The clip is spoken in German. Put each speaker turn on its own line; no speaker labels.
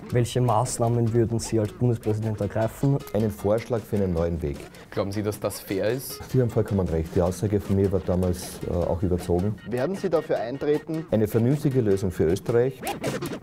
Welche Maßnahmen würden Sie als Bundespräsident ergreifen?
Einen Vorschlag für einen neuen Weg.
Glauben Sie, dass das fair ist?
Sie haben vollkommen recht. Die Aussage von mir war damals auch überzogen.
Werden Sie dafür eintreten?
Eine vernünftige Lösung für Österreich.